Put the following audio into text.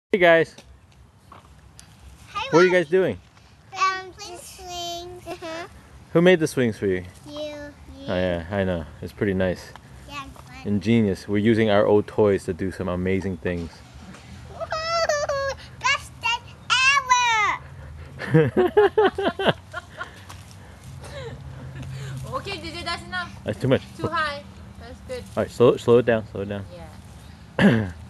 Hey guys, Hi, what are you guys doing? playing swings. Who made the swings for you? You. Oh yeah, I know. It's pretty nice. Yeah, fun. Ingenious. We're using our old toys to do some amazing things. Woohoo! Best day ever! Okay, DJ, that's enough. That's too much. Too high. That's good. Alright, slow it down, slow it down. Yeah.